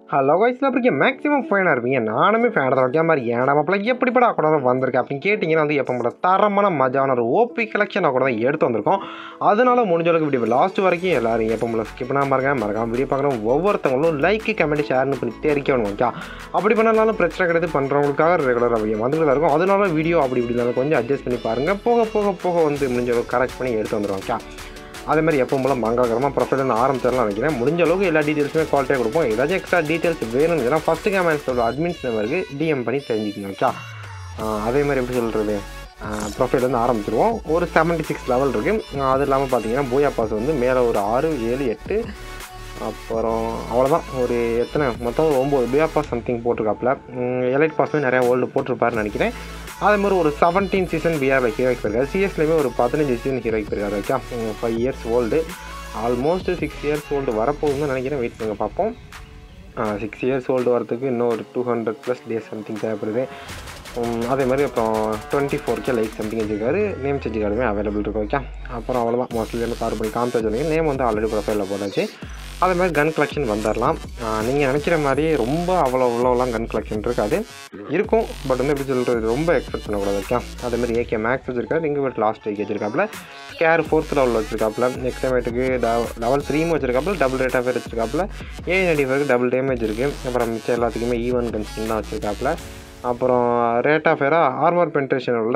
Hello காய்ஸ்ல அப்படி maximum ஃபேனாக இருப்பீங்க. நானுமே ஃபேனாக தான் வைக்க மாதிரி ஏன்னா மாப்பிள்ள எப்படிப்பட கூட தான் வந்திருக்கு அப்படின்னு கேட்டிங்கன்னா எப்போ தரமான மஜான ஒரு ஓபி கலெக்ஷனாக கூட தான் எடுத்து வந்திருக்கோம். அதனால முடிஞ்ச அளவுக்கு வீடியோ லாஸ்ட் வரைக்கும் எல்லாரும் எப்போ ஸ்கிப் பண்ணாமல் மறக்காம வீடியோ பார்க்குறோம். ஒவ்வொருத்தவங்களும் லைக் கமெண்ட் ஷேர்னு பண்ணி தெரிவிக்கணும். ஓகே, அப்படி பண்ணாலும் பிரச்சனை கிடையாது. பண்ணுறவங்களுக்காக ரெகுலராக வீடியோ வந்துட்டு தான் இருக்கும். அதனால வீடியோ அப்படி இப்படி கொஞ்சம் அட்ஜஸ்ட் பண்ணி பாருங்கள். போக போக போக முடிஞ்ச அளவுக்கு கரெக்ட் பண்ணி எடுத்து வந்துடுவோம். ஓகே, அதே மாதிரி எப்போ போல மங்காகரமாக ப்ரொஃபைல் ஆரம்பிச்சிடலாம் நினைக்கிறேன். முடிஞ்ச அளவுக்கு எல்லா டீட்டெயில்ஸுமே குவாலிட்டியாக கொடுப்போம். ஏதாச்சும் எக்ஸ்ட்ரா டீட்டெயில்ஸ் வேணும்னா ஃபஸ்ட்டு கமெண்ட்ஸோட அட்மின்ஸ் நம்பருக்கு டிஎம் பண்ணி தெரிஞ்சுக்கணும். ஓகே, அதே மாதிரி எப்படி சொல்கிறது, ப்ரொஃபைல் ஆரம்பிச்சிருவோம். ஒரு 76 லெவல் இருக்குது. அது இல்லாமல் பார்த்தீங்கன்னா பூயா பாஸ் மேலே ஒரு 6, 7, 8 அப்புறம் அவ்வளோதான். ஒரு எத்தனை மொத்தம் 9 பூயா பாஸ் சம்திங் போட்டிருக்காப்புல. எலைட் பாஸுமே நிறையா ஓல்டு போட்டிருப்பாருன்னு நினைக்கிறேன். அதே மாதிரி ஒரு 17 சீசன் பிஆரில் ஹீரோய்க்கு போயிருக்காரு. சிஎஸ்லேயுமே ஒரு 15 சீசன் ஹீரோய்க்கு போயிருக்காரு. Okay, 5 years old, almost 6 years old வரப்போகுதுன்னு நினைக்கிறேன். வெயிட் பண்ணுங்க பார்ப்போம். 6 இயர்ஸ் ஓல்டு வரதுக்கு இன்னும் ஒரு 200+ டேஸ் சம்திங் தேவைப்படுது. அதே மாதிரி அப்புறம் 24K லைக் சம்திங் வச்சுருக்காரு. நேம் சேஞ்ச் கார்டுமே அவைலபிள் இருக்கும். ஓகே, அப்புறம் அவ்வளோதான். மோஸ்ட்லி கார் பண்ணி காமிச்சு நேம் ஆல்ரெடி ப்ரொஃபைலில் போட்டாச்சு. அதே மாதிரி கன் கலெக்ஷன் வந்துடலாம். நீங்கள் நினைக்கிற மாதிரி ரொம்ப அவ்வளோலாம் கன் கலெக்ஷன் இருக்காது, இருக்கும். பட் எப்படி சொல்கிறது, ரொம்ப எக்ஸ்பெக்ட் பண்ணக்கூடாது. ஓகே, அதேமாதிரி AK மேக்ஸ் வச்சுருக்காரு. இங்கே போய்ட்டு லாஸ்ட் AK வச்சுருக்காப்புல. கேர் 4th லெவலில் வச்சுருக்காப்புல. எக்ஸ்டமேட்டுக்கு லெவல் 3 வச்சுருக்காப்புல. டபுள் ரேட் ஆஃப் ஃபயர் வச்சுருக்காப்புல. A95 டபுள் டேமேஜ் இருக்குது. அப்புறம் மிச்சம் எல்லாத்துக்குமே ஈவன் கன்ஸ்கின் தான் வச்சுருக்காப்புல. அப்புறம் ரேட் ஆஃப் ஃபயராக ஆர்மர் பென்ட்ரேஷன் உள்ள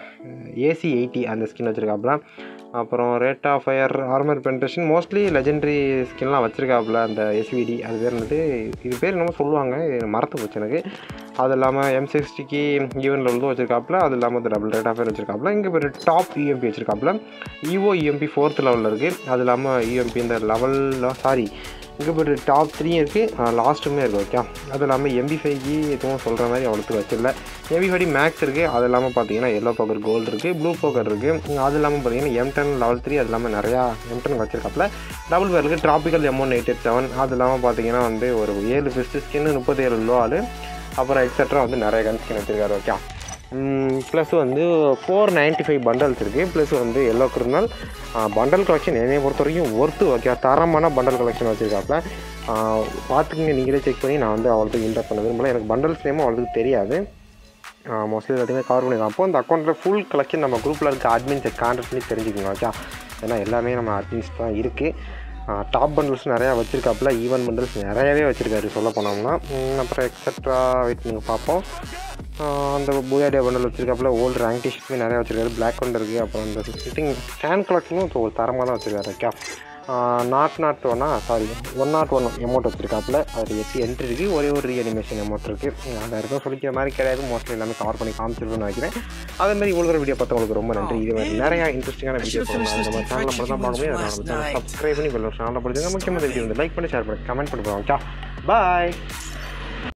AC80 அந்த ஸ்கின் வச்சுருக்காப்புல. அப்புறம் rate of fire armour penetration mostly legendary ஸ்கின்லாம் வச்சுருக்காப்புல. அந்த SVD அது பேர் என்னது, இது பேர் என்னமோ சொல்லுவாங்க, மறந்து போச்சு எனக்கு. அது இல்லாமல் M60க்கு ஈவன் லெவல் வச்சுருக்காப்புல. அது இல்லாமல் டபுள் ரேட் ஆஃப் ஃபயர் வச்சுருக்காப்புல. இங்கே பேர் டாப் UMP வச்சுருக்காப்புல. EVO UMP 4th லெவலில் இருக்குது. அது இல்லாமல் UMP இந்த லெவலில் இங்கே போய்ட்டு டாப் 3 இருக்குது, லாஸ்ட்டுமே இருக்குது. ஓகே, அது இல்லாமல் MP5க்கு எதுவும் சொல்கிற மாதிரி அவ்வளோத்துக்கு வச்சிடல. MP5 மேக்ஸ் இருக்குது. அது இல்லாமல் பார்த்தீங்கன்னா எல்லோ போக்கர் கோல்டு இருக்குது, ப்ளூ போக்கர் இருக்குது. அது இல்லாமல் பார்த்தீங்கன்னா M10 லெவல் 3, அது இல்லாமல் நிறையா M10 வச்சிருக்காப்புல. டபுள் பேர் இருக்குது. Tropical M1887. அது இல்லாமல் பார்த்தீங்கன்னா ஒரு 7 ஃபிஸ்ட் ஸ்கின்னு, 37 லோ ஆள், அப்புறம் எக்ஸட்ரா நிறைய கன் ஸ்கின் வச்சுருக்காரு. ஓகே, ப்ளஸ் 495 பண்டல்ஸ் இருக்குது. Plus yellow criminal bundle collection என்னையை பொறுத்த வரைக்கும் ஒர்த்து. ஓகே, தரமான பண்டல் கலெக்ஷன் வச்சுருக்காப்புல. பார்த்துக்குங்க, நீங்களே செக் பண்ணி. நான் அவ்வளோத்துக்கு இன்டர் பண்ண விரும்பல. எனக்கு பண்டல்ஸ் நேமும் அவ்வளோத்துக்கு தெரியாது. மோஸ்ட்லி எல்லாத்தையுமே கவர் பண்ணி காப்போம். இந்த அக்கௌண்ட்டில் ஃபுல் கலெக்ஷன் நம்ம குரூப்பில் இருக்க அட்மின்ஸை கான்டாக்ட் பண்ணி தெரிஞ்சுக்கோங்க. ஓகே, ஏன்னா எல்லாமே நம்ம அட்மின்ஸ் தான் இருக்குது. டாப் பண்டல்ஸ் நிறையா வச்சுருக்காப்புல. ஈவன் பண்டல்ஸ் நிறையாவே வச்சுருக்காரு சொல்ல போனோம்னா. அப்புறம் எக்ஸட்ரா வெயிட் பண்ணி பார்ப்போம். அந்த பூயாடியா பண்டல் வச்சுருக்காப்புல. ஓல்டு ரேங்க் டிஷர்ட்மே நிறையா வச்சுருக்காரு. பிளாக் ஒன்று இருக்குது. அப்புறம் இந்த சிட்டிங் ஃபேன் கலெக்ஷனும் ஒரு தரமாக தான் வச்சுருக்காரு. ஓகே, 101 எமௌண்ட் வச்சுருக்காப்புல. அது 8 என்ட்ரி இருக்குது. ஒரே ஒரு ரீஅனிமேஷன் எமௌண்ட் இருக்குது. அந்த இருக்கும் சொல்லிக்கிற மாதிரி கிடையாது. மோஸ்ட்லி எல்லாமே கவர் பண்ணி காமிச்சிருக்கணும்னு நினைக்கிறேன். அதேமாதிரி இவ்வளோ வீடியோ பார்த்தவங்களுக்கு ரொம்ப நன்றி. இது மாதிரி நிறையா இன்ட்ரெஸ்டிங்கான வீடியோ போகணும். நம்ம சேனலில் மட்டும் தான் பார்க்க முடியும். அதனால் சப்ஸ்கிரைப் பண்ணி சேனலில் படிச்சுங்க. முக்கியமாக வீடியோ லைக் பண்ணி ஷேர் பண்ணி கமெண்ட் பண்ணி போகிறோம். ஓகே, பாய்.